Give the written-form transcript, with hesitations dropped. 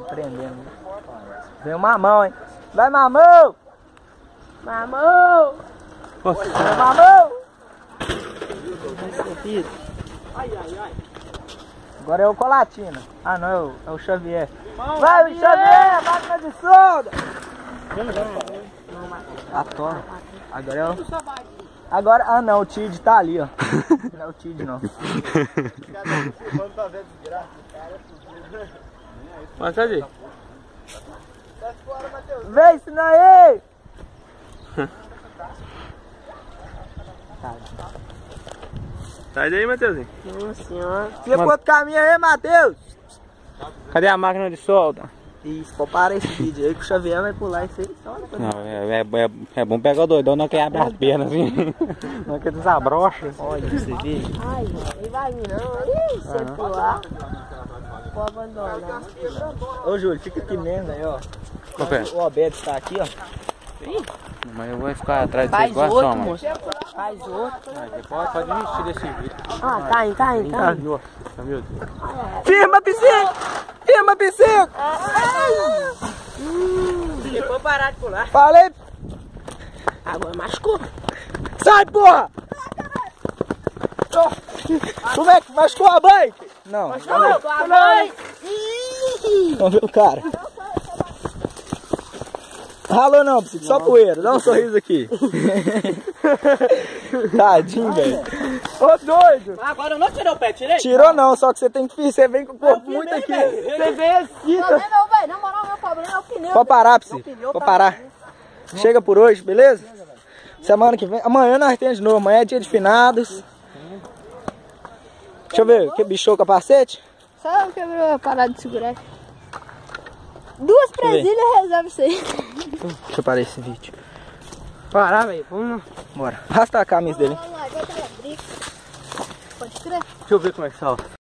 prendendo. Vem o mamão, hein? Vai, mamão! Mamão! Vai, mamão! Ai, ai, ai. Agora é o Colatina. Ah, não, é o Xavier. Vai, Xavier! Máquina de solda! A torre. Agora é o... Agora... Ah, não, o Tid tá ali, ó. Não é o Tid, não. Mas cadê? Vem, ensina aí! Sai daí, Matheusinho. Nossa senhora. Fica pro outro caminho aí, Matheus. Cadê a máquina de solda? Isso, compara esse vídeo aí que o Xavier vai pular isso aí. Não, é bom pegar o doidão, não que abre as pernas assim. Não que desabrocha. Olha esse vídeo. Ai, não vai vir não. Ih, se eu pular, vou abandonar. Ô, Júlio, fica aqui mesmo aí, ó. Qual é? O Alberto está aqui, ó. Mas eu vou ficar atrás de você Faz igual a outro, sua, mano. moço. Faz outro. Pode desistir desse vídeo. Ah, tá indo, tá indo, tá indo. Nossa, meu Deus. Firma, piscina! Firma, piscina! Depois parar de pular. Falei! Agora machucou. Sai, porra! Como é que machucou a bike? Não. Machucou a mãe. Vamos ver o cara. Ralou não, Psico, só poeira. Dá um sorriso aqui. Tadinho, velho. Ô, doido. Agora eu não tirei o pé, tirei? Tirou não, só que você tem que... Você vem com o corpo muito aqui. Você vem assim. Não, velho. Na moral, meu problema é o pneu. Pode parar, Psico. Pode parar. Chega por hoje, beleza? Semana que vem. Amanhã nós temos de novo. Amanhã é dia de finados. Deixa eu ver. Que bichou o capacete? Só quebrou a parada de segurar. Duas presilhas resolve isso aí. Deixa eu parar esse vídeo. Parar, velho. Vamos. Bora. Arrasta a camisa dele. Vamos lá, agora tá briga. Pode crer. Deixa eu ver como é que salta.